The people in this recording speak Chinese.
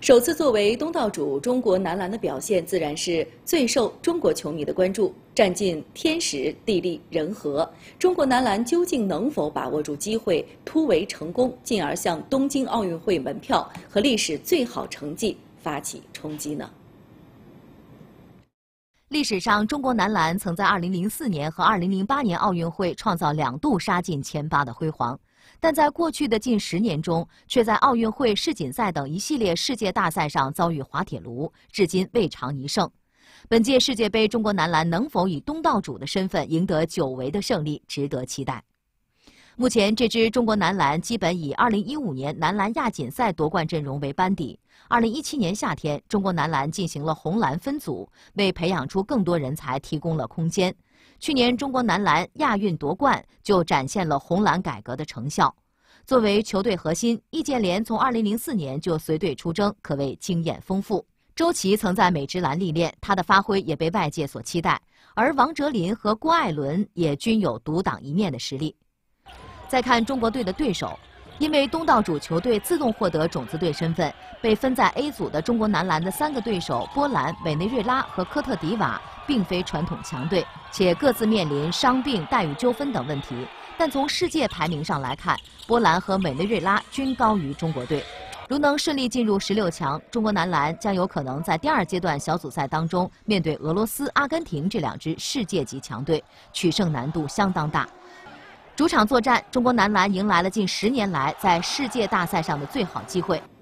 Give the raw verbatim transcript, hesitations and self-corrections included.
首次作为东道主，中国男篮的表现自然是最受中国球迷的关注。占尽天时、地利、人和，中国男篮究竟能否把握住机会，突围成功，进而向东京奥运会门票和历史最好成绩发起冲击呢？ 历史上，中国男篮曾在二零零四年和二零零八年奥运会创造两度杀进前八的辉煌。但在过去的近十年中，却在奥运会、世锦赛等一系列世界大赛上遭遇滑铁卢，至今未尝一胜。本届世界杯，中国男篮能否以东道主的身份赢得久违的胜利，值得期待。目前，这支中国男篮基本以二零一五年男篮亚锦赛夺冠阵容为班底。二零一七年夏天，中国男篮进行了红蓝分组，为培养出更多人才提供了空间。去年中国男篮亚运夺冠，就展现了红蓝改革的成效。作为球队核心，易建联从二零零四年就随队出征，可谓经验丰富。周琦曾在美职篮历练，他的发挥也被外界所期待。而王哲林和郭艾伦也均有独当一面的实力。再看中国队的对手，因为东道主球队自动获得种子队身份，被分在 A 组的中国男篮的三个对手波兰、委内瑞拉和科特迪瓦，并非传统强队，且各自面临伤病、待遇纠纷等问题。但从世界排名上来看，波兰和委内瑞拉均高于中国队。如能顺利进入十六强，中国男篮将有可能在第二阶段小组赛当中面对俄罗斯、阿根廷这两支世界级强队，取胜难度相当大。主场作战，中国男篮迎来了近十年来在世界大赛上的最好机会。